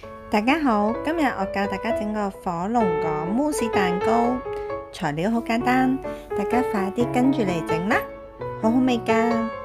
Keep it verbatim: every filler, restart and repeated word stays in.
大家好，今日我教大家整個火龍果慕斯蛋糕，材料好簡單，大家快啲跟住嚟整啦，好好味㗎！